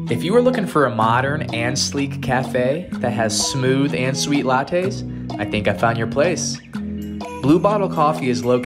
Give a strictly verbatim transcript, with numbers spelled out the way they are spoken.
If you are looking for a modern and sleek cafe that has smooth and sweet lattes, I think I found your place. Blue Bottle Coffee is located